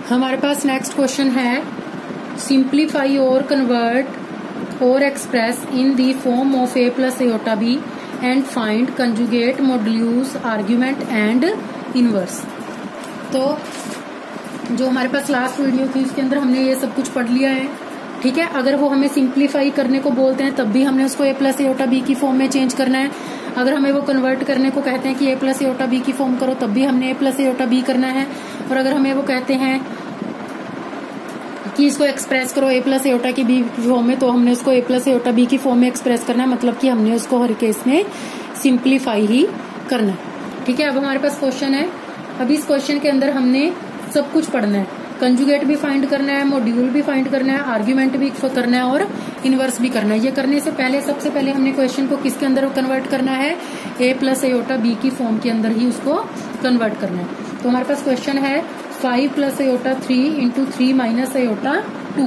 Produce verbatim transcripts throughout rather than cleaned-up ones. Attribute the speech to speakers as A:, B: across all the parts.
A: हमारे पास next question है, सिंप्लीफाई और कन्वर्ट और express in the form of a plus iota b and find conjugate modulus argument and inverse. तो जो हमारे पास लास्ट वीडियो थी उसके अंदर हमने ये सब कुछ पढ़ लिया है, ठीक है। अगर वो हमें सिंप्लीफाई करने को बोलते हैं तब भी हमने उसको ए प्लस एयोटा बी की फॉर्म में चेंज करना है। अगर हमें वो कन्वर्ट करने को कहते हैं कि ए प्लस एयोटा बी की फॉर्म करो तब भी हमने ए प्लस एयोटा बी करना है। और अगर हमें वो कहते हैं कि इसको एक्सप्रेस करो ए प्लस एयोटा की बी फॉर्म में, तो हमने उसको ए प्लस एयोटा बी की फॉर्म में एक्सप्रेस करना है, मतलब कि हमने उसको हर केस में सिंप्लीफाई ही करना है, ठीक है। अब हमारे पास क्वेश्चन है, अभी इस क्वेश्चन के अंदर हमने सब कुछ पढ़ना है, कंजुगेट भी फाइंड करना है, मॉड्यूल भी फाइंड करना है, आर्ग्यूमेंट भी करना है और इनवर्स भी करना है। ये करने से पहले सबसे पहले हमने क्वेश्चन को किसके अंदर कन्वर्ट करना है, ए प्लस एयोटा बी की फॉर्म के अंदर ही उसको कन्वर्ट करना है। तो हमारे पास क्वेश्चन है five plus iota three into three minus iota two.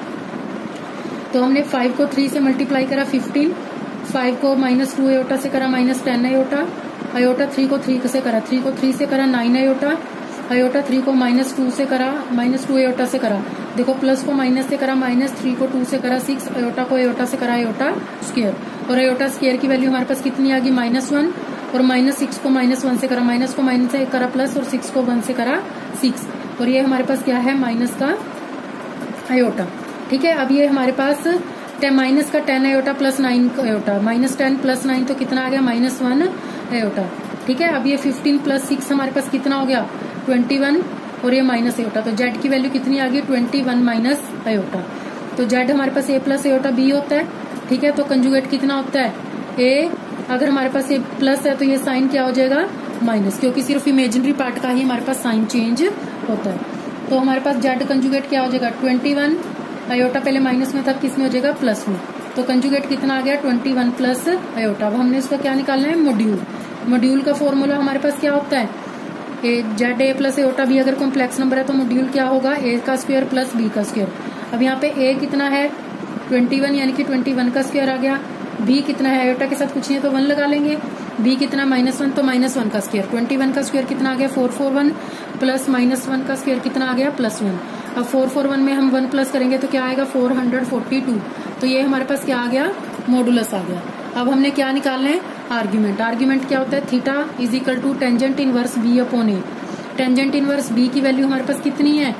A: तो हमने फाइव को थ्री से मल्टीप्लाई करा फिफ्टीन, फाइव को माइनस टू एयोटा से करा minus ten iota, iota three को थ्री से करा, थ्री को थ्री से करा नाइन एयोटा, अयोटा थ्री को माइनस टू से करा, माइनस टू एयोटा से करा, देखो प्लस को माइनस से करा, माइनस थ्री को टू से करा सिक्स, अयोटा को एयोटा से करा एयोटा स्क्वायर, और अयोटा स्क्वायर की वैल्यू हमारे पास कितनी आ गई माइनस वन, और माइनस सिक्स को माइनस वन से करा, माइनस को माइनस से करा प्लस, और सिक्स को वन से करा सिक्स, और ये हमारे पास क्या है माइनस का अयोटा, ठीक है। अब ये हमारे पास माइनस का ten iota plus nine iota, minus ten plus nine तो कितना आ गया माइनस वन अयोटा, ठीक है। अब ये फिफ्टीन प्लस सिक्स हमारे पास कितना हो गया ट्वेंटी वन, और ये माइनस अयोटा, तो जेड की वैल्यू कितनी आ गई ट्वेंटी वन माइनस अयोटा। तो जेड हमारे पास ए प्लस अयोटा बी होता है, ठीक है। तो कंजुगेट कितना होता है ए, अगर हमारे पास ये प्लस है तो ये साइन क्या हो जाएगा माइनस, क्योंकि सिर्फ इमेजिनरी पार्ट का ही हमारे पास साइन चेंज होता है। तो हमारे पास जेड कंजुगेट क्या हो जाएगा ट्वेंटी वन, अयोटा पहले माइनस में था, किस में हो जाएगा प्लस में, तो कंजुगेट कितना आ गया ट्वेंटी वन प्लस अयोटा। अब हमने इसका क्या निकालना है मॉड्यूल, मॉड्यूल का फॉर्मूला हमारे पास क्या होता है a z A plus iota b, अगर कॉम्प्लेक्स नंबर है तो मॉड्यूल क्या होगा ए का स्क्वायर प्लस बी का स्क्वायर। अब यहाँ पे ए कितना है ट्वेंटी वन यानी कि ट्वेंटी वन का स्क्वायर आ गया, बी कितना है एयोटा के साथ कुछ नहीं है तो वन लगा लेंगे, बी कितना माइनस वन तो माइनस वन का स्क्वायर, ट्वेंटी वन का स्क्वायर कितना आ गया four four one, plus minus one का स्क्वायर कितना आ गया प्लस वन। अब फोर फोर वन में हम वन प्लस करेंगे तो क्या आएगा फोर हंड्रेड फोर्टी टू, तो ये हमारे पास क्या आ गया मॉडुलस आ गया। अब हमने क्या निकालना है आर्ग्यूमेंट, आर्ग्यूमेंट क्या होता है theta is equal to tangent inverse B upon A. Tangent inverse B की वैल्यू हमारे पास कितनी है,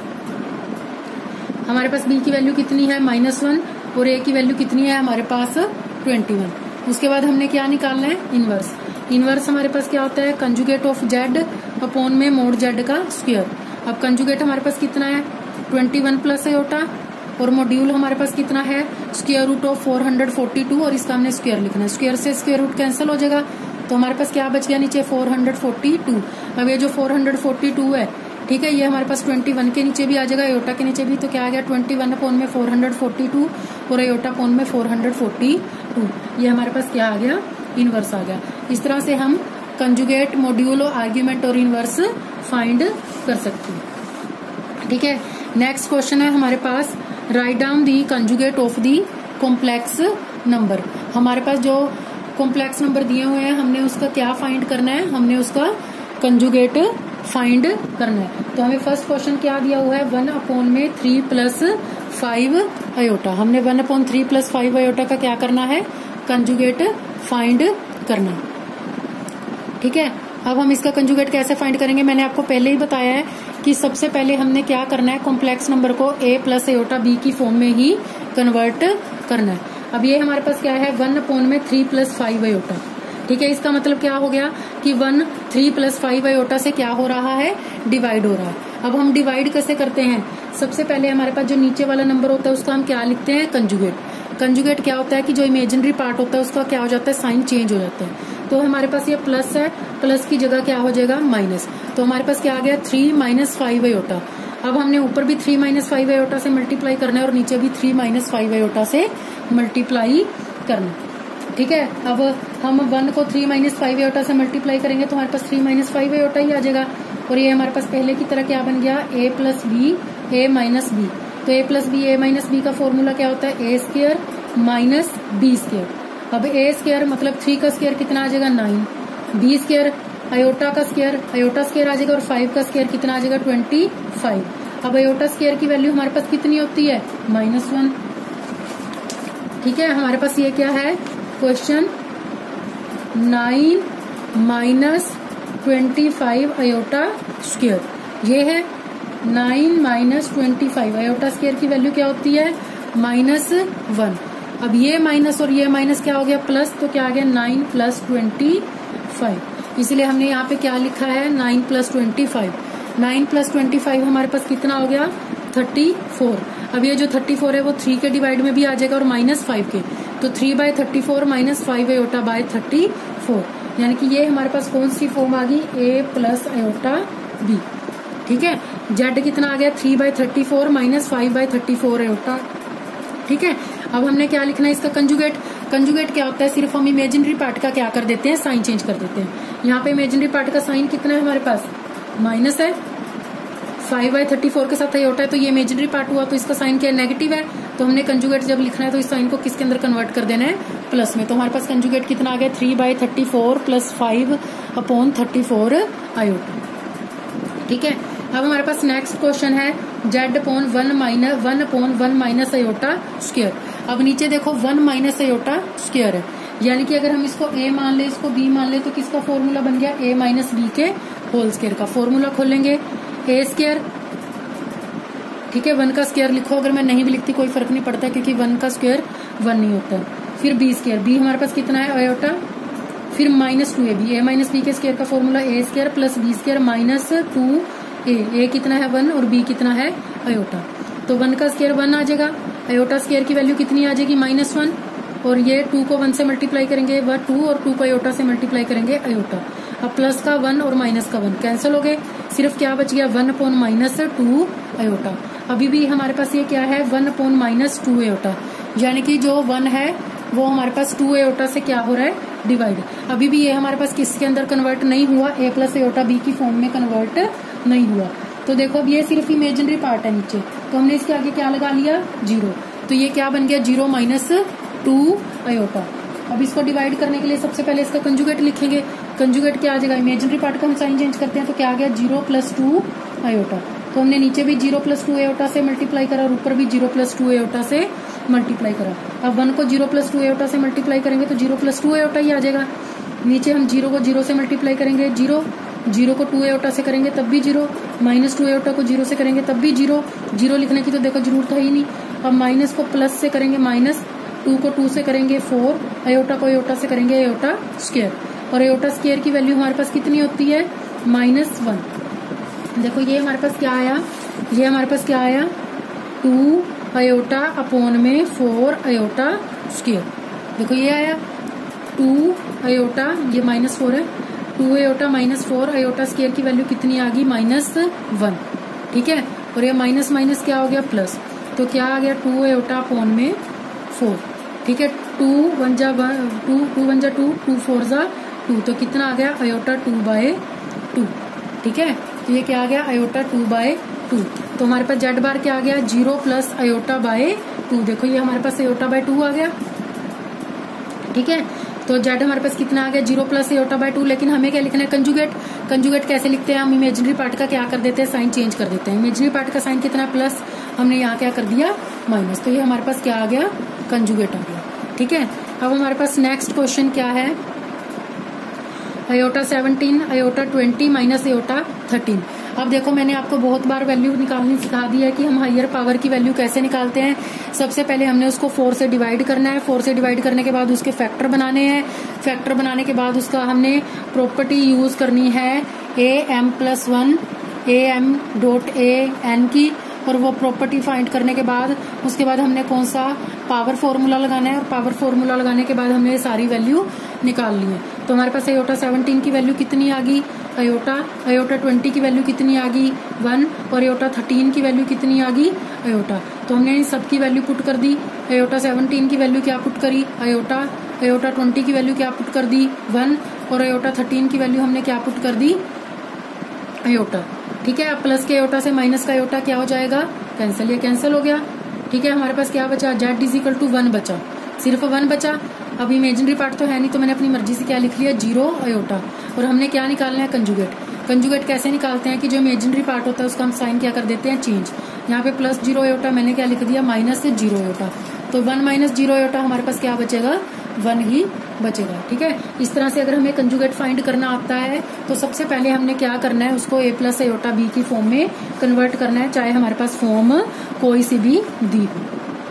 A: हमारे पास बी की वैल्यू कितनी है माइनस वन, और ए की वैल्यू कितनी है हमारे पास ट्वेंटी वन। उसके बाद हमने क्या निकालना है इनवर्स, इनवर्स हमारे पास क्या होता है कंजुगेट ऑफ जेड अपॉन में मोड जेड का स्क्वायर। अब कंजुगेट हमारे पास कितना है ट्वेंटी वन प्लस एयोटा, और मॉड्यूल हमारे पास कितना है square root of four hundred forty two, और इसका हमने स्क्वायर लिखना है, स्क्वायर से स्क्वायर रूट कैंसिल हो जाएगा, तो हमारे पास क्या बच गया नीचे फोर हंड्रेड फोर्टी टू। अब ये जो फोर हंड्रेड फोर्टी टू है, ठीक है, ये हमारे पास ट्वेंटी वन के नीचे भी आ जाएगा एयोटा के नीचे भी, तो क्या आ गया ट्वेंटी वन अपॉन में फोर हंड्रेड फोर्टी टू, और एयोटा अपॉन में फोर हंड्रेड फोर्टी टू, ये हमारे पास क्या आ गया इनवर्स आ गया। इस तरह से हम कंजुगेट मॉड्यूल और आर्ग्यूमेंट और इनवर्स फाइंड कर सकते हैं, ठीक है। नेक्स्ट क्वेश्चन है हमारे पास write down the conjugate of the complex number. हमारे पास जो कॉम्प्लेक्स नंबर दिए हुए हैं हमने उसका क्या फाइंड करना है, हमने उसका कंजुगेट फाइंड करना है। तो हमें फर्स्ट क्वेश्चन क्या दिया हुआ है वन अपॉन में थ्री प्लस फाइव अयोटा, हमने one upon three plus five iota का क्या करना है कंजुगेट फाइंड करना, ठीक है। अब हम इसका कंजुगेट कैसे फाइंड करेंगे, मैंने आपको पहले ही बताया है कि सबसे पहले हमने क्या करना है कॉम्प्लेक्स नंबर को ए प्लस एयोटा बी की फॉर्म में ही कन्वर्ट करना है। अब ये हमारे पास क्या है वन अपॉन में थ्री प्लस फाइव अयोटा, ठीक है। इसका मतलब क्या हो गया कि one three plus five iota से क्या हो रहा है डिवाइड हो रहा है। अब हम डिवाइड कैसे करते हैं, सबसे पहले हमारे पास जो नीचे वाला नंबर होता है उसका हम क्या लिखते हैं कंजुगेट। कंजुगेट क्या होता है कि जो इमेजिनरी पार्ट होता है उसका क्या हो जाता है साइन चेंज हो जाता है। तो हमारे पास ये प्लस है, प्लस की जगह क्या हो जाएगा माइनस, तो हमारे पास क्या आ गया थ्री माइनस फाइव अयोटा। अब हमने ऊपर भी थ्री माइनस फाइव अयोटा से मल्टीप्लाई करना है और नीचे भी थ्री माइनस फाइव अयोटा से मल्टीप्लाई करना, ठीक है। अब हम वन को थ्री माइनस फाइव अयोटा से मल्टीप्लाई करेंगे तो हमारे पास थ्री माइनस फाइव अयोटा ही आ जाएगा, और ये हमारे पास पहले की तरह क्या बन गया A plus B A minus B. तो A plus B A minus B का फॉर्मूला क्या होता है A square minus B square. अब ए स्क्वायर मतलब थ्री का स्क्वायर कितना आ जाएगा नाइन, बी स्क्वायर अयोटा का स्क्वायर अयोटा स्क्वायर आ जाएगा, और फाइव का स्क्वायर कितना आ जाएगा ट्वेंटी फाइव। अब अयोटा स्क्वायर की वैल्यू हमारे पास कितनी होती है, माइनस वन। ठीक है, हमारे पास ये क्या है question, nine minus twenty five iota square, ये है nine minus twenty five. Iota square की वैल्यू क्या होती है, माइनस वन। अब ये माइनस और ये माइनस क्या हो गया, प्लस, तो क्या आ गया नाइन प्लस ट्वेंटी फाइव। इसलिए हमने यहाँ पे क्या लिखा है, nine plus twenty five. Nine plus twenty five हमारे पास कितना हो गया, थर्टी फोर। अब ये जो थर्टी फोर है वो थ्री के डिवाइड में भी आ जाएगा और माइनस फाइव के, तो three by thirty four minus five iota by thirty four, यानी कि ये हमारे पास कौन सी फॉर्म आ गई, ए प्लस अयोटा बी। ठीक है, जेड कितना आ गया, three by thirty four minus five by thirty four iota. ठीक है, अब हमने क्या लिखना है, इसका कंजुगेट। कंजुगेट क्या होता है, सिर्फ हम इमेजिनरी पार्ट का क्या कर देते हैं, साइन चेंज कर देते हैं। यहाँ पे इमेजिनरी पार्ट का साइन कितना है हमारे पास, माइनस है, फाइव बाय थर्टी फोर के साथ अयोटा है, तो ये इमेजिनरी पार्ट हुआ, तो इसका साइन क्या है, नेगेटिव है। तो हमने कंजुगेट जब लिखना है तो इस साइन को किसके अंदर कन्वर्ट कर देना है, प्लस में। तो हमारे पास कंजुगेट कितना आ गया, three by thirty four plus five upon thirty four iota. ठीक है, अब हमारे पास नेक्स्ट क्वेश्चन है, Z upon one minus one upon one minus iota square. अब नीचे देखो वन माइनस अयोटा स्क्वायर है, यानी कि अगर हम इसको a मान ले, इसको b मान ले, तो किसका फॉर्मूला बन गया, a माइनस बी के होल स्क्वायर का। फॉर्मूला खोलेंगे, a स्क्वायर, ठीक है, वन का स्क्वायर लिखो, अगर मैं नहीं भी लिखती कोई फर्क नहीं पड़ता क्योंकि वन का स्क्वायर वन नहीं होता। फिर b स्क्वायर, b हमारे पास कितना है अयोटा, फिर minus two A B, A minus B के स्क्वायर का formula A square plus B square minus two A, A कितना है वन और बी कितना है अयोटा, तो वन का स्क्वायर वन आ जाएगा, अयोटा स्क्वायर की वैल्यू कितनी आ जाएगी, माइनस वन, और ये टू को वन से मल्टीप्लाई करेंगे वह टू, और टू को अयोटा से मल्टीप्लाई करेंगे अयोटा। अब प्लस का वन और माइनस का वन कैंसिल हो गए, सिर्फ क्या बच गया, one upon minus two iota. अभी भी हमारे पास ये क्या है, one upon minus two iota, यानी कि जो वन है वो हमारे पास टू अयोटा से क्या हो रहा है, डिवाइड। अभी भी ये हमारे पास किसके अंदर कन्वर्ट नहीं हुआ, ए प्लस अयोटा बी की फॉर्म में कन्वर्ट नहीं हुआ। तो देखो अब ये सिर्फ इमेजिनरी पार्ट है नीचे, तो हमने इसके आगे क्या लगा लिया, जीरो, तो ये क्या बन गया, जीरो माइनस टू अयोटा। अब इसको डिवाइड करने के लिए सबसे पहले इसका कंजुगेट लिखेंगे। कंजुगेट क्या आ जाएगा, इमेजिनरी पार्ट का हम साइन चेंज करते हैं, तो क्या आ गया, जीरो प्लस टू अयोटा। तो हमने नीचे भी जीरो प्लस टू अयोटा से मल्टीप्लाई करा और ऊपर भी जीरो प्लस टू अयोटा से मल्टीप्लाई करा। अब वन को जीरो प्लस टू अयोटा से मल्टीप्लाई करेंगे तो जीरो प्लस टू अयोटा ही आ जाएगा। नीचे हम जीरो को जीरो से मल्टीप्लाई करेंगे, जीरो, जीरो को टू अयोटा से करेंगे तब भी जीरो, माइनस टू अयोटा को जीरो से करेंगे तब भी जीरो। जीरो लिखने की तो देखो जरूरत है ही नहीं। अब माइनस को प्लस से करेंगे माइनस, टू को टू से करेंगे फोर, अयोटा को अयोटा से करेंगे अयोटा स्क्वायर, और अयोटा स्क्वायर की वैल्यू हमारे पास कितनी होती है, माइनस वन। देखो ये हमारे पास क्या आया, ये हमारे पास क्या आया, टू अयोटा अपॉन में फोर अयोटा स्क्वायर। देखो ये आया टू अयोटा, ये माइनस फोर है, two iota minus four iota square की वैल्यू कितनी आ गई, माइनस वन। ठीक है, और ये माइनस माइनस क्या हो गया, प्लस, तो क्या आ गया, टू अयोटा अपॉन में फोर। ठीक है, टू वन जा वन, टू टू वन जा टू, टू फोर जा टू, तो कितना आ गया, अयोटा टू बाय टू। ठीक है, तो ये क्या आ गया, अयोटा टू बाय टू। तो हमारे पास जेड बार क्या आ गया, zero plus iota by two. देखो ये हमारे पास अयोटा बाय टू आ गया। ठीक है, तो जेड हमारे पास कितना आ गया, zero plus iota by two. लेकिन हमें क्या लिखना है, कंजुगेट। कंजुगेट कैसे लिखते हैं, हम इमेजिनरी पार्ट का क्या कर देते हैं, साइन चेंज कर देते हैं। इमेजिनरी पार्ट का साइन कितना, प्लस, हमने यहाँ क्या कर दिया, माइनस, तो ये हमारे पास क्या आ गया, कंजुगेट आ गया। ठीक है, अब हमारे पास नेक्स्ट क्वेश्चन क्या है, iota seventeen iota twenty minus iota thirteen. अब देखो मैंने आपको बहुत बार वैल्यू निकालनी सिखा दी है कि हम हायर पावर की वैल्यू कैसे निकालते हैं। सबसे पहले हमने उसको फोर से डिवाइड करना है, फोर से डिवाइड करने के बाद उसके फैक्टर बनाने हैं, फैक्टर बनाने के बाद उसका हमने प्रॉपर्टी यूज करनी है A M plus one A M dot A N की, और वो प्रॉपर्टी फाइंड करने के बाद उसके बाद हमने कौन सा पावर फॉर्मूला लगाना है, और पावर फॉर्मूला लगाने के बाद हमने सारी वैल्यू निकाल ली है। तो हमारे पास अयोटा सेवनटीन की वैल्यू कितनी आ गई, अयोटा अयोटा ट्वेंटी की वैल्यू कितनी आ गई, वन, और अयोटा थर्टीन की वैल्यू कितनी आ गई, अयोटा। तो हमने इन सब की वैल्यू पुट कर दी। अयोटा सेवनटीन की वैल्यू क्या पुट करी, अयोटा, अयोटा ट्वेंटी की वैल्यू क्या पुट कर दी, वन, और अयोटा थर्टीन की वैल्यू हमने क्या पुट कर दी, अयोटा। ठीक है, अब प्लस के अयोटा से माइनस का अयोटा क्या हो जाएगा, कैंसिल, ये कैंसिल हो गया। ठीक है, हमारे पास क्या बचा, Z is equal to one बचा, सिर्फ वन बचा। अब इमेजिनरी पार्ट तो है नहीं, तो मैंने अपनी मर्जी से क्या लिख लिया, जीरो अयोटा, और हमने क्या निकालना है, कंजुगेट। कंजुगेट कैसे निकालते हैं कि जो इमेजिनरी पार्ट होता है उसका हम साइन क्या कर देते हैं, चेंज। यहाँ पे प्लस जीरो एयोटा मैंने क्या लिख दिया, माइनस जीरो एयोटा। तो वन माइनस जीरो एयोटा हमारे पास क्या बचेगा, वन ही बचेगा। ठीक है, इस तरह से अगर हमें कंजुगेट फाइंड करना आता है तो सबसे पहले हमने क्या करना है, उसको ए प्लस एयोटा बी की फॉर्म में कन्वर्ट करना है, चाहे हमारे पास फॉर्म कोई सी भी दी हो।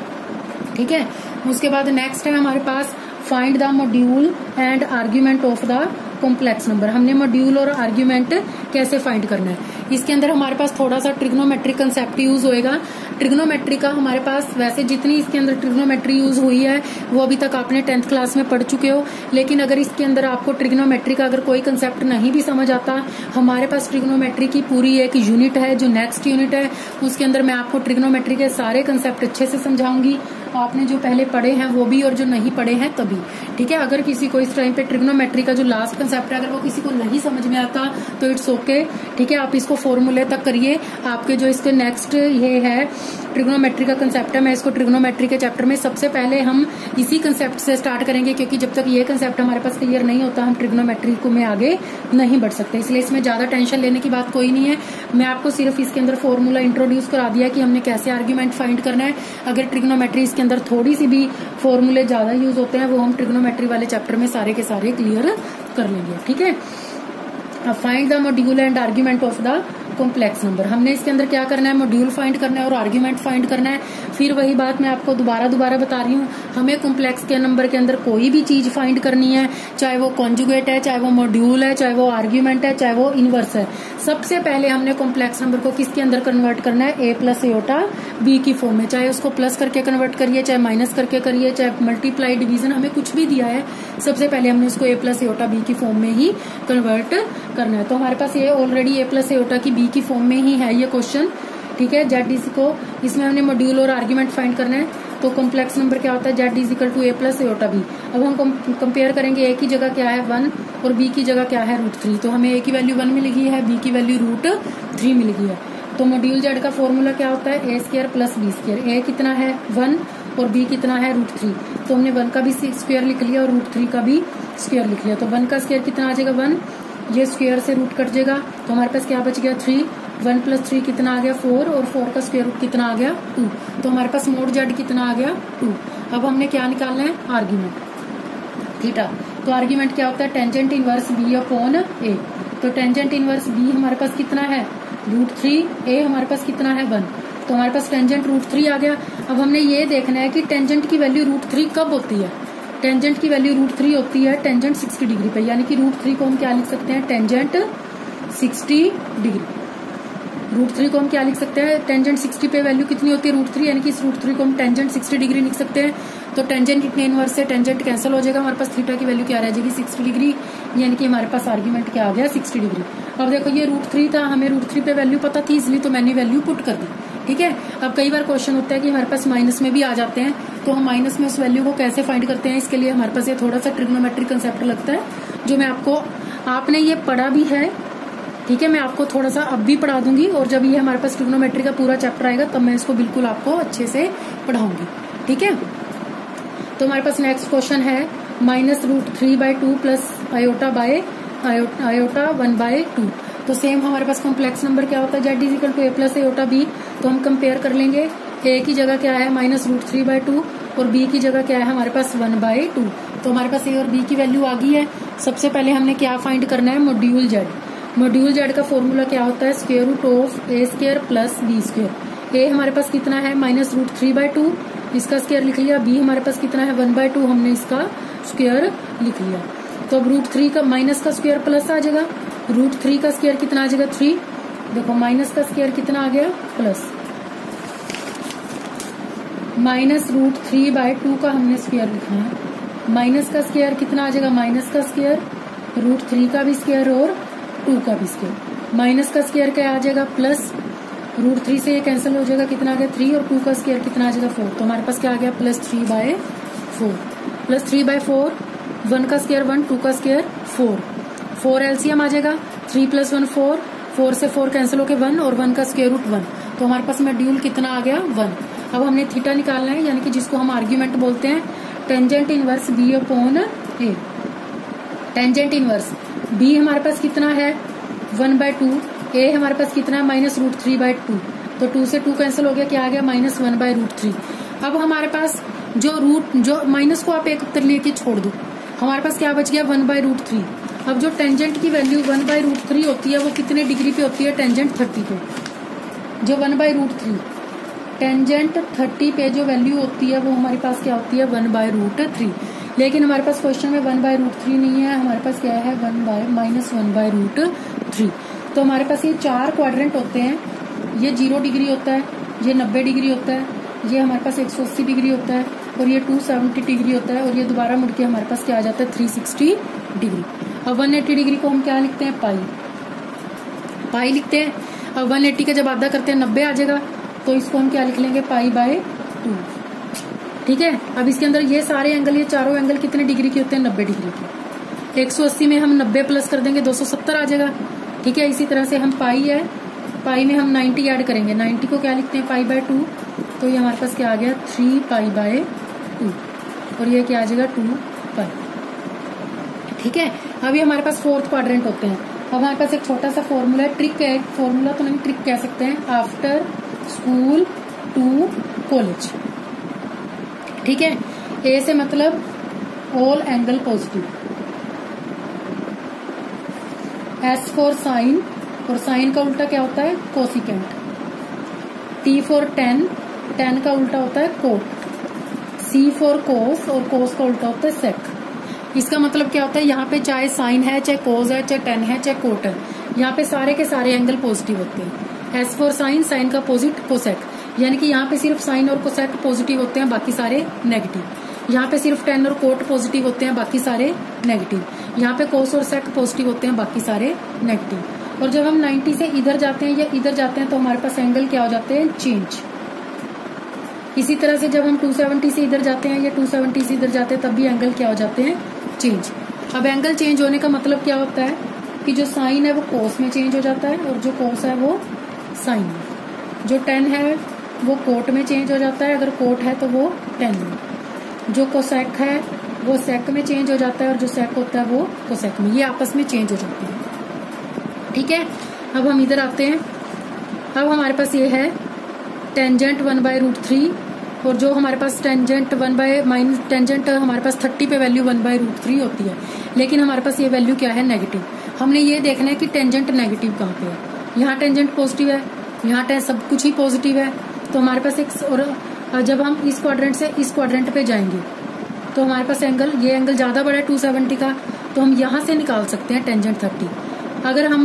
A: ठीक है, उसके बाद नेक्स्ट है हमारे पास find the module and argument of the complex number. हमने मॉड्यूल और आर्ग्यूमेंट कैसे फाइंड करना है, इसके अंदर हमारे पास थोड़ा सा ट्रिग्नोमेट्रिक कंसेप्ट यूज होएगा। ट्रिग्नोमेट्री का हमारे पास वैसे जितनी इसके अंदर ट्रिग्नोमेट्री यूज हुई है वो अभी तक आपने टेंथ क्लास में पढ़ चुके हो, लेकिन अगर इसके अंदर आपको ट्रिग्नोमेट्री का अगर कोई कंसेप्ट नहीं भी समझ आता, हमारे पास ट्रिग्नोमेट्री की पूरी एक यूनिट है जो नेक्स्ट यूनिट है, उसके अंदर मैं आपको ट्रिग्नोमेट्री के सारे कंसेप्ट अच्छे से समझाऊंगी। आपने जो पहले पढ़े हैं वो भी और जो नहीं पढ़े हैं तभी। ठीक है, अगर किसी को इस टाइम पे ट्रिग्नोमेट्री का जो लास्ट कंसेप्ट है अगर वो किसी को नहीं समझ में आता तो इट्स ओके। ठीक है, आप इसको फॉर्मूले तक करिए। आपके जो इसके नेक्स्ट ये है ट्रिग्नोमेट्री का कंसेप्ट है, मैं इसको ट्रिग्नोमेट्री के चैप्टर में सबसे पहले हम इसी कंसेप्ट से स्टार्ट करेंगे, क्योंकि जब तक ये कंसेप्ट हमारे पास क्लियर नहीं होता हम ट्रिग्नोमेट्री को में आगे नहीं बढ़ सकते। इसलिए इसमें ज्यादा टेंशन लेने की बात कोई नहीं है। मैं आपको सिर्फ इसके अंदर फॉर्मूला इंट्रोड्यूस करा दिया कि हमने कैसे आर्ग्यूमेंट फाइंड करना है। अगर ट्रिग्नोमेट्री इसके अंदर थोड़ी सी भी फॉर्मूले ज्यादा यूज होते हैं वो हम ट्रिग्नोमेट्री वाले चैप्टर में सारे के सारे क्लियर कर लेंगे। ठीक है, find the module and argument of the complex number. हमने इसके अंदर क्या करना है, मॉड्यूल फाइंड करना है और आर्ग्यूमेंट फाइंड करना है। फिर वही बात मैं आपको दोबारा दोबारा बता रही हूँ, हमें कॉम्प्लेक्स के नंबर के अंदर कोई भी चीज फाइंड करनी है, चाहे वो कॉन्जुगेट है, चाहे वो मॉड्यूल है, चाहे वो आर्ग्यूमेंट है, चाहे वो इनवर्स है, सबसे पहले हमने कॉम्प्लेक्स नंबर को किसके अंदर कन्वर्ट करना है, ए प्लस एयोटा बी की फॉर्म में। चाहे उसको प्लस करके कन्वर्ट करिए, चाहे माइनस करके करिए, चाहे मल्टीप्लाई डिवीजन, हमें कुछ भी दिया है सबसे पहले हमने उसको ए प्लस एयोटा बी की फॉर्म में ही कन्वर्ट करना है। तो हमारे पास ये ऑलरेडी ए प्लस एयोटा की बी की फॉर्म में ही है ये क्वेश्चन। ठीक है, जेड इज को इसमें हमने मॉड्यूल और आर्ग्यूमेंट फाइंड करना है। तो कॉम्प्लेक्स नंबर क्या होता है, Z is equal to A plus iota B. अब हम कंपेयर करेंगे, ए की जगह क्या है वन और बी की जगह क्या है रूट थ्री। तो हमें ए की वैल्यू वन मिलेगी है, बी की वैल्यू रूट थ्री मिलेगी है। तो मॉड्यूल जेड का फॉर्मूला क्या होता है, A square plus B square. A कितना है वन और बी कितना है रूट थ्री। तो हमने वन का भी स्क्वायर लिख लिया और रूट थ्री का भी स्क्वायर लिख लिया। तो वन का स्क्वायर कितना आ जाएगा वन, ये स्क्वायर से रूट कट जाएगा तो हमारे पास क्या बच गया थ्री। वन प्लस थ्री कितना आ गया फोर और फोर का स्क्वायर रूट कितना आ गया टू। तो हमारे पास मोड जेड कितना आ गया टू। अब हमने क्या निकालना है, आर्ग्यूमेंट थीटा। तो आर्ग्यूमेंट क्या होता है, tangent inverse B upon A. तो टेंजेंट इनवर्स बी हमारे पास कितना है रूट थ्री, ए हमारे पास कितना है वन। तो हमारे पास टेंजेंट रूट थ्री आ गया। अब हमने ये देखना है कि टेंजेंट की वैल्यू रूट थ्री कब होती है। टेंजेंट की वैल्यू रूट थ्री होती है टेंजेंट सिक्सटी डिग्री पे, यानी कि रूट थ्री को हम क्या लिख सकते हैं, tangent sixty degree. Root three को हम क्या लिख सकते हैं, टेंजेंट सिक्सटी पे वैल्यू कितनी होती है रूट थ्री, यानी कि इस रूट थ्री को हम टेंजेंट सिक्सटी डिग्री लिख सकते हैं। तो टेंजेंट कितने इनवर्स से टेंजेंट कैंसिल हो जाएगा, हमारे पास थीटा की वैल्यू क्या रह जाएगी सिक्सटी डिग्री, यानी कि हमारे पास आर्ग्यूमेंट क्या आ गया सिक्सटी डिग्री। अब देखो ये रूट थ्री था, हमें रूट थ्री पे वैल्यू पता थी इसलिए तो मैंने वैल्यू पुट कर दी। ठीक है, अब कई बार क्वेश्चन होता है कि हमारे पास माइनस में भी आ जाते हैं, तो हम माइनस में उस वैल्यू को कैसे फाइंड करते हैं, इसके लिए हमारे पास ये थोड़ा सा ट्रिग्नोमेट्रिक कंसेप्ट लगता है जो मैं आपको, आपने ये पढ़ा भी है। ठीक है, मैं आपको थोड़ा सा अब भी पढ़ा दूंगी और जब ये हमारे पास ट्रिग्नोमेट्री का पूरा चैप्टर आएगा तब मैं इसको बिल्कुल आपको अच्छे से पढ़ाऊंगी। ठीक है, तो हमारे पास नेक्स्ट क्वेश्चन है minus root three by two plus iota by iota one by two. तो सेम हमारे पास कॉम्प्लेक्स नंबर क्या होता है, Z is equal to A plus iota B. तो हम कंपेयर कर लेंगे, ए की जगह क्या है minus root three by two और बी की जगह क्या है हमारे पास वन बाय टू। तो हमारे पास ए और बी की वैल्यू आ गई है। सबसे पहले हमने क्या फाइंड करना है, मॉड्यूल जेड। मॉड्यूल जेड का फॉर्मूला क्या होता है, square root of A square plus B square. A हमारे पास कितना है minus root three by two, इसका स्क्वायर लिख लिया। बी हमारे पास कितना है वन बाय टू, हमने इसका स्क्वायर लिख लिया। तो अब रूट थ्री का माइनस का स्क्वायर प्लस आ जाएगा, रूट थ्री का स्क्वायर कितना आ जाएगा थ्री। देखो माइनस का स्क्वायर कितना आ गया plus, minus root three by two का हमने स्क्वायर लिखना है। माइनस का स्क्वायर कितना आ जाएगा, माइनस का स्क्वायर रूट थ्री का भी स्क्वायर और टू का भी स्क्वायर। माइनस का स्क्वायर क्या आ जाएगा प्लस, रूट थ्री से ये कैंसिल हो जाएगा, कितना आ गया थ्री और टू का स्क्वायर कितना आ जाएगा फोर। तो हमारे पास क्या आ गया plus three by four, plus three by four, one का स्क्वायर वन, टू का स्क्वायर फोर, फोर एलसीएम आ जाएगा, three plus one four, four से फोर कैंसिल होके वन और वन का स्क्वायर रूट वन। तो हमारे पास मॉड्यूल कितना आ गया वन। अब हमने थीटा निकालना है, यानी कि जिसको हम आर्ग्यूमेंट बोलते हैं, tangent inverse B upon A. Tangent inverse B हमारे पास कितना है वन बाय टू, ए हमारे पास कितना है minus root three by two, तो टू से टू कैंसिल हो गया, क्या आ गया minus one by root three. अब हमारे पास जो रूट जो माइनस को आप एक उत्तर लेके छोड़ दो, हमारे पास क्या बच गया वन बाय रूट थ्री। अब जो टेंजेंट की value one by root three होती है वो कितने डिग्री पे होती है, टेंजेंट थर्टी पे। जो one by root three tangent thirty पे जो वैल्यू होती है वो हमारे पास क्या होती है वन बाय रूट थ्री। लेकिन हमारे पास क्वेश्चन में वन बाय रूट थ्री नहीं है, हमारे पास क्या है one by minus one by root three. तो हमारे पास ये चार क्वाड्रेंट होते हैं, ये जीरो डिग्री होता है, ये नब्बे डिग्री होता है, ये हमारे पास एक सौ अस्सी डिग्री होता है, और ये टू सेवेंटी डिग्री होता है, और ये दोबारा मुड़ के हमारे पास क्या आ जाता है थ्री सिक्सटी डिग्री। अब वन एट्टी डिग्री को हम क्या लिखते हैं, पाई पाई लिखते हैं। अब वन एट्टी का जब आधा करते हैं नब्बे आ जाएगा, तो इसको हम क्या लिख लेंगे पाई बाय टू। ठीक है, अब इसके अंदर ये सारे एंगल, ये चारों एंगल कितने डिग्री के होते हैं, नब्बे डिग्री के। एक सौ अस्सी में हम नब्बे प्लस कर देंगे दो सौ सत्तर आ जाएगा। ठीक है, इसी तरह से हम पाई है, पाई में हम नाइन्टी ऐड करेंगे, नाइन्टी को क्या लिखते हैं पाई बाय टू, तो ये हमारे पास क्या आ गया थ्री पाई बाय टू, और ये क्या आ जाएगा टू पाई। ठीक है, अभी हमारे पास फोर्थ क्वाड्रेंट होते हैं। अब हमारे पास एक छोटा सा फॉर्मूला है, ट्रिक है, फॉर्मूला तो नहीं ट्रिक कह सकते हैं, आफ्टर स्कूल टू कॉलेज। ठीक है, ए से मतलब all angle positive, S for sine, और साइन का उल्टा क्या होता है cosecant, T for tan, tan का उल्टा होता है कोट, सी फॉर कोस, और कोस का उल्टा होता है सेक। इसका मतलब क्या होता है, यहाँ पे चाहे साइन है, चाहे कोस है, चाहे टेन है, चाहे कोट है, यहाँ पे सारे के सारे एंगल पॉजिटिव होते हैं। एस फॉर साइन, साइन का अपोजिट कोसेक, यानी कि यहाँ पे सिर्फ साइन और कोसेक पॉजिटिव होते हैं, बाकी सारे नेगेटिव। यहाँ पे सिर्फ टेन और कोट पॉजिटिव होते हैं, बाकी सारे नेगेटिव। यहाँ पे कोस और सेक पॉजिटिव होते हैं, बाकी सारे नेगेटिव। और जब हम नाइन्टी से इधर जाते हैं या इधर जाते हैं तो हमारे पास एंगल क्या हो जाते हैं चेंज। इसी तरह से जब हम टू सेवेंटी से इधर जाते हैं या टू सेवेंटी से इधर जाते हैं तब भी एंगल क्या हो जाते हैं चेंज। अब एंगल चेंज होने का मतलब क्या होता है कि जो साइन है वो कोस में चेंज हो जाता है, और जो कोस है वो साइन में। जो टेन है वो कोट में चेंज हो जाता है, अगर कोट है तो वो टेन में। जो कोसेक है वो सेक में चेंज हो जाता है, और जो सेक होता है वो कोसेक में। ये आपस में चेंज हो जाते हैं। ठीक है, अब हम इधर आते हैं। अब हमारे पास ये है tangent one by root three, और जो हमारे पास tangent one by minus tangent हमारे पास थर्टी पे value one by root three होती है, लेकिन हमारे पास ये वैल्यू क्या है नेगेटिव। हमने ये देखना है कि टेंजेंट नेगेटिव कहाँ पे है। यहाँ टेंजेंट पॉजिटिव है, यहाँ सब कुछ ही पॉजिटिव है, तो हमारे पास एक, और जब हम इस क्वाड्रेंट से इस क्वाड्रेंट पे जाएंगे तो हमारे पास एंगल, ये एंगल ज्यादा बड़ा है टू सेवेंटी का, तो हम यहाँ से निकाल सकते हैं टेंजेंट थर्टी। अगर हम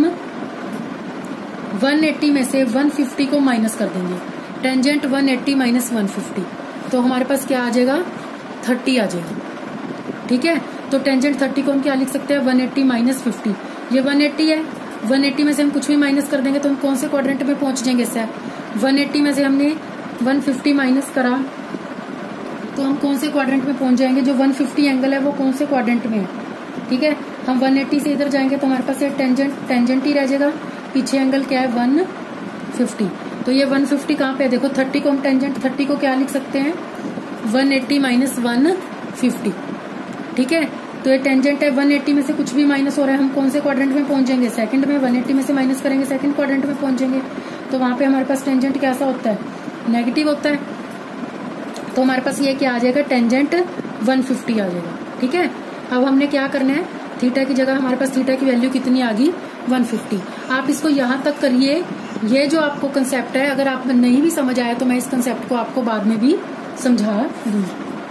A: वन एट्टी में से वन फिफ्टी को माइनस कर देंगे, tangent one eighty minus one fifty, तो हमारे पास क्या आ जाएगा थर्टी आ जाएगा। ठीक है, तो टेंजेंट थर्टी को हम क्या लिख सकते हैं वन एट्टी माइनस फिफ्टी। ये वन एट्टी है, वन एट्टी में से हम कुछ भी माइनस कर देंगे तो हम कौन से क्वाड्रेंट में पहुंच जाएंगे इससे। वन एट्टी में से हमने वन फिफ्टी माइनस करा तो हम कौन से क्वाड्रेंट में पहुंच जाएंगे, जो वन फिफ्टी एंगल है वो कौन से क्वाड्रेंट में है। ठीक है, हम वन एट्टी से इधर जाएंगे तो हमारे पास ये टेंजेंट टेंजेंट ही रह जाएगा, पीछे एंगल क्या है वन फिफ्टी। तो ये वन फिफ्टी कहाँ पे है, देखो थर्टी को हम टेंजेंट थर्टी को क्या लिख सकते हैं one eighty minus one fifty. ठीक है, तो ये टेंजेंट है, वन एट्टी में से कुछ भी माइनस हो रहा है, हम कौन से क्वाड्रेंट में पहुंच जाएंगे सेकंड में। वन एट्टी में से माइनस करेंगे सेकंड क्वाड्रेंट में पहुंच जाएंगे, तो वहां पे हमारे पास टेंजेंट कैसा होता है नेगेटिव होता है। तो हमारे पास ये क्या आ जाएगा टेंजेंट वन फिफ्टी आ जाएगा। ठीक है, अब हमने क्या करना है, थीटा की जगह हमारे पास थीटा की वैल्यू कितनी आ गई वन फिफ्टी। आप इसको यहाँ तक करिए, ये जो आपको कंसेप्ट है अगर आप नहीं भी समझ आया तो मैं इस कंसेप्ट को आपको बाद में भी समझा दूंगी।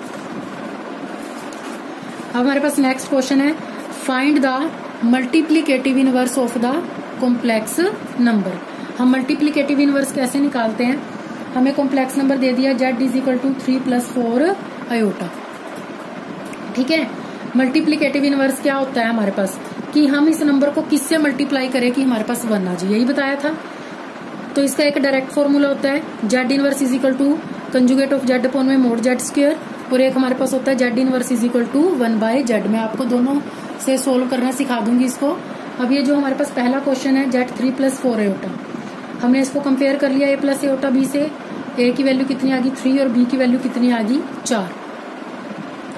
A: अब हमारे पास नेक्स्ट क्वेश्चन है, find the multiplicative inverse of the complex number. हम मल्टीप्लीकेटिव इनवर्स कैसे निकालते हैं, हमें कॉम्प्लेक्स नंबर दे दिया Z is equal to three plus four iota. ठीक है, मल्टीप्लीकेटिव इनवर्स क्या होता है हमारे पास कि हम इस नंबर को किससे मल्टीप्लाई करें कि हमारे पास वन आ जाए, यही बताया था। तो इसका एक डायरेक्ट फॉर्मूला होता है Z inverse is equal to conjugate of Z upon में मोड जेड स्क्वायर, और एक हमारे पास होता है Z inverse is equal to one by Z. मैं आपको दोनों से सोल्व करना सिखा दूंगी इसको। अब ये जो हमारे पास पहला क्वेश्चन है Z three plus four iota, हमने इसको कंपेयर कर लिया ए प्लस एयोटा बी से। ए की वैल्यू कितनी आ गई थ्री और बी की वैल्यू कितनी आ गई चार।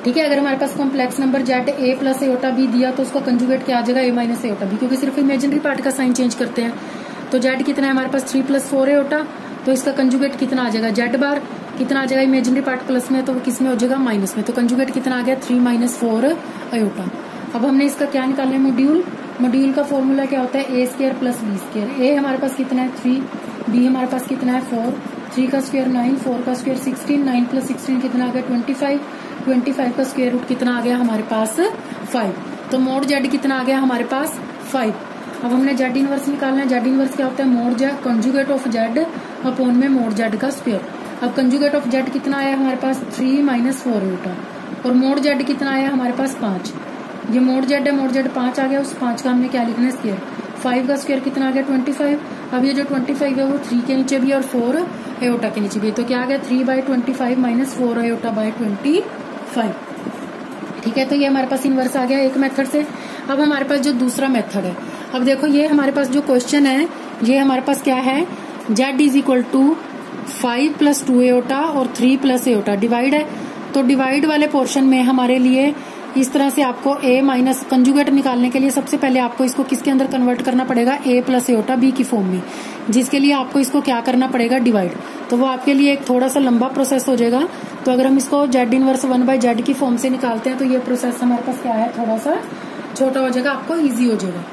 A: ठीक है। अगर हमारे पास कॉम्प्लेक्स नंबर जेड ए प्लस एयोटा बी दिया तो उसका कंजुगेट क्या आ जाएगा, ए माइनस एयोटा बी, क्योंकि सिर्फ इमेजिनरी पार्ट का साइन चेंज करते हैं। तो जेड कितना है हमारे पास थ्री प्लस फोर एयोटा, तो इसका कंजुगेट कितना आ जाएगा, जेड बार कितना आ जाएगा, इमेजिनरी पार्ट प्लस में तो किस में हो जाएगा, माइनस में। तो कंजुगेट कितना आ गया, थ्री माइनस फोर अयोटा। अब हमने इसका क्या निकालना है, मॉड्यूल। मॉड्यूल का फॉर्मूला क्या होता है, A square plus B square. A हमारे पास कितना है थ्री, बी हमारे पास कितना है फोर, थ्री का स्क्वायर नाइन, फोर का square sixteen, nine plus sixteen कितना आ गया ट्वेंटी फाइव, ट्वेंटी फाइव का स्क्वायर रूट कितना आ गया हमारे पास फाइव। तो मोड जेड कितना आ गया हमारे पास फाइव। अब हमने जेड इनवर्स निकालना है। जेड इनवर्स क्या होता है, mod Z conjugate of Z upon में मोड जेड का स्क्वायर। अब कंजुगेट ऑफ जेड कितना आया हमारे पास, थ्री माइनस फोर एयोटा, और मोड जेड कितना आया हमारे पास पांच। ये मोड जेड है, मोड जेड पांच आ गया, उस पांच का हमने क्या लिखना है, स्क्वायर। फाइव का स्क्वायर कितना आ गया ट्वेंटी फाइव। अब ये जो ट्वेंटी फाइव है वो थ्री के नीचे भी और फोर एयोटा के नीचे भी, तो क्या आ गया three by twenty five minus four iota by twenty five. ठीक है, तो ये हमारे पास इनवर्स आ गया एक मेथड से। अब हमारे पास जो दूसरा मेथड है, अब देखो ये हमारे पास जो क्वेश्चन है ये हमारे पास क्या है, Z is equal to five plus two iota और थ्री प्लस एयोटा डिवाइड है। तो डिवाइड वाले पोर्शन में हमारे लिए इस तरह से आपको ए माइनस कंजुगेट निकालने के लिए सबसे पहले आपको इसको किसके अंदर कन्वर्ट करना पड़ेगा, ए प्लस एयोटा बी की फॉर्म में, जिसके लिए आपको इसको क्या करना पड़ेगा, डिवाइड। तो वो आपके लिए एक थोड़ा सा लंबा प्रोसेस हो जाएगा। तो अगर हम इसको Z inverse one by Z की फॉर्म से निकालते हैं तो ये प्रोसेस हमारे पास क्या है, थोड़ा सा छोटा हो जाएगा, आपको ईजी हो जाएगा।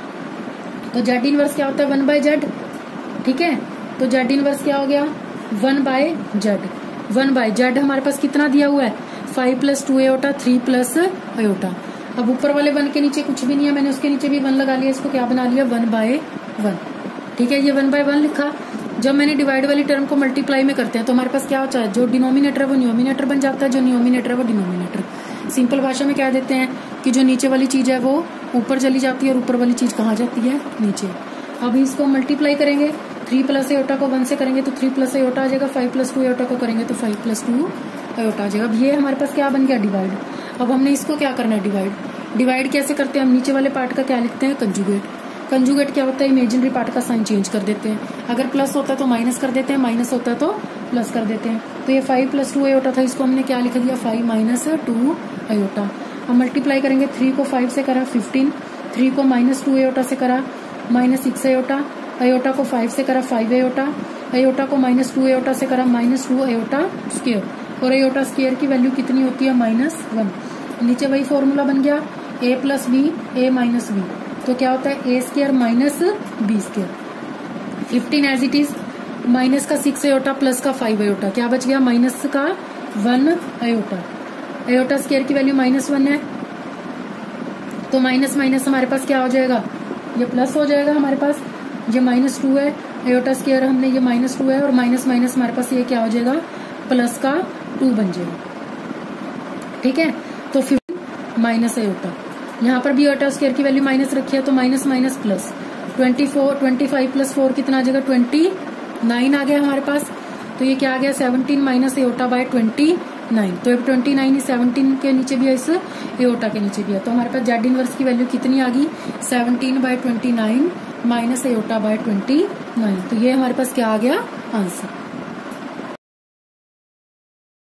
A: तो जेड इनवर्स क्या होता है, वन बाय जेड। ठीक है, तो जेड इनवर्स क्या हो गया, one by Z. One by Z हमारे पास कितना दिया हुआ है, five plus two iota, three plus iota. अब ऊपर वाले वन के नीचे कुछ भी नहीं है, मैंने उसके नीचे भी वन लगा लिया, इसको क्या बना लिया, वन बाय वन। ठीक है, ये वन बाय वन लिखा। जब मैंने डिवाइड वाली टर्म को मल्टीप्लाई में करते हैं तो हमारे पास क्या होता है, जो डिनोमिनेटर है वो न्यूमिनेटर बन जाता है, जो न्यूमिनेटर है वो डिनोमिनेटर। सिंपल भाषा में कह देते हैं कि जो नीचे वाली चीज है वो ऊपर चली जाती है और ऊपर वाली चीज कहाँ जाती है, नीचे। अब इसको मल्टीप्लाई करेंगे, थ्री प्लस एयोटा को वन से करेंगे तो थ्री प्लस एयोटा आ जाएगा, फाइव प्लस टू एयोटा को करेंगे तो फाइव प्लस टू एयोटा आ जाएगा। अब ये हमारे पास क्या बन गया, डिवाइड। अब हमने इसको क्या करना है, डिवाइड। डिवाइड कैसे करते हैं, हम नीचे वाले पार्ट का क्या लिखते हैं, कंजुगेट। कंजुगेट क्या होता है, इमेजिनरी पार्ट का साइन चेंज कर देते हैं। अगर प्लस होता है तो माइनस कर देते हैं, माइनस होता है तो प्लस कर देते हैं। तो ये फाइव प्लस टू एयोटा था, इसको हमने क्या लिख दिया, फाइव माइनस टू एयोटा। अब मल्टीप्लाई करेंगे, थ्री को फाइव से करा फिफ्टीन, थ्री को माइनस टू एयोटा से करा माइनस सिक्स एयोटा, एयोटा को फाइव से करा फाइव एयोटा, एयोटा को माइनस टू एयोटा से करा माइनस टू एयोटा स्क्वायर, और एयोटा स्क्वायर की वैल्यू कितनी होती है, माइनस वन। नीचे वही फॉर्मूला बन गया, A plus B, A minus B. तो क्या होता है, A square minus B square. Fifteen as it is, minus का सिक्स एयोटा प्लस का फाइव एयोटा, क्या बच गया, माइनस का वन एयोटा। एयोटा स्क्वायर की वैल्यू माइनस वन है, तो माइनस माइनस हमारे पास क्या हो जाएगा, ये प्लस हो जाएगा हमारे पास। ये माइनस टू है, एयोटा स्क्वायर हमने ये माइनस टू है, और माइनस माइनस हमारे पास ये क्या हो जाएगा, प्लस का टू बन जाएगा। ठीक है, तो फिफ्टीन माइनस एयोटा, यहाँ पर भी एयोटा स्क्वायर की वैल्यू माइनस रखी है तो minus minus plus, twenty four twenty five plus four कितना आ जाएगा, ट्वेंटी नाइन आ गया हमारे पास। तो ये क्या आ गया, seventeen minus iota by twenty nine. तो अब ट्वेंटी नाइन सेवनटीन के नीचे भी है, इस एयोटा के नीचे भी है। तो हमारे पास जेड इनवर्स की वैल्यू कितनी आ गई, seventeen by twenty nine minus iota by twenty nine. तो ये हमारे पास क्या आ गया, आंसर।